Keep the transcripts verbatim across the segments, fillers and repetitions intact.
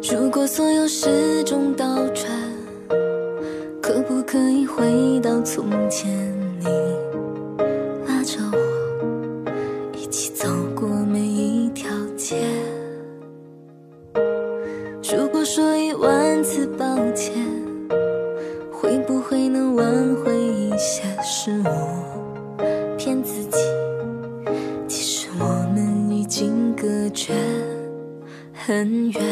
如果所有时钟倒转，可不可以回到从前？你拉着我一起走过每一条街。如果说一万次抱歉，会不会能挽回一些？是我骗自己，其实我们已经隔绝很远。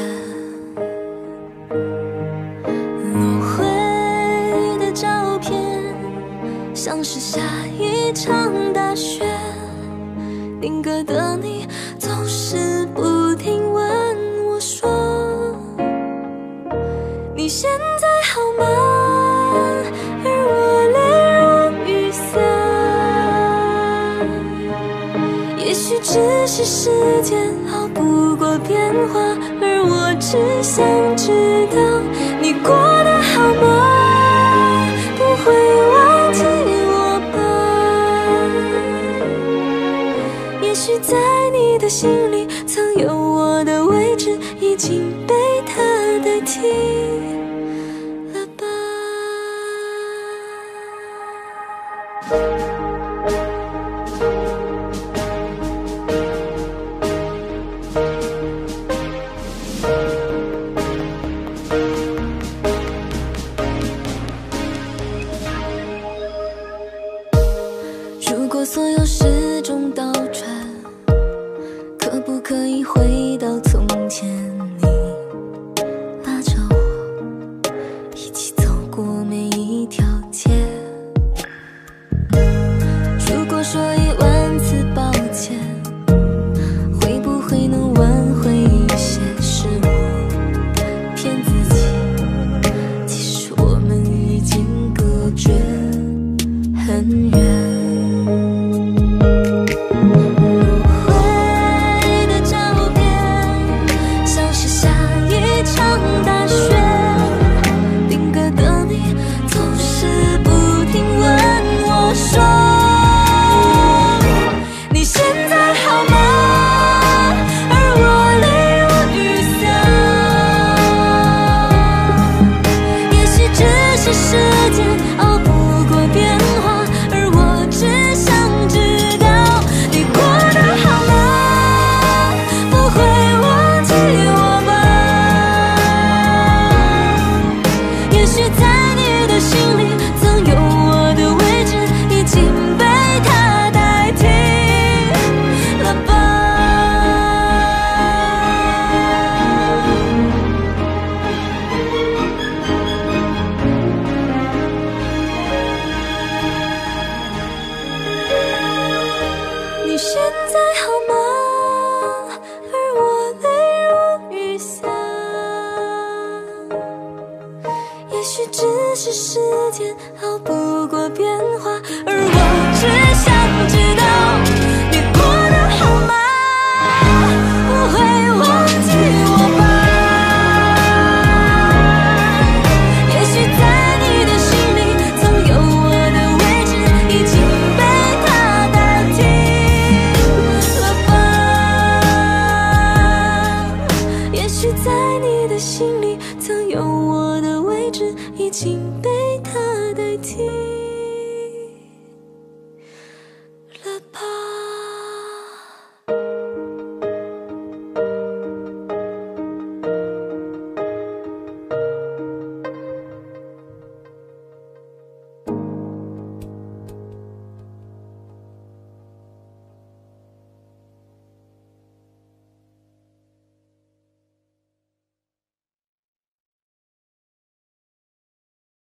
落灰的照片，像是下一场大雪，定格的你总是不停问我说，你现在好吗？而我泪如雨下，也许只是时间熬不过变化，而我只想知道你过得好吗？不会忘记我吧？也许在你的心里曾有我的位置，已经被他代替了吧。如果所有时钟倒转，可不可以回到从前？你拉着我一起走过每一条街。如果说一万次抱歉，会不会能挽回一些？是我骗自己，其实我们已经隔绝很远。你现在好吗？而我泪如雨下，也许只是时间熬不过变化，而我只想知道你过得好吗？不会忘记我吧？也许在你的心里曾有我的位置，已经被他代替了吧？也许在你的心里曾有我的位置，已经被他代替。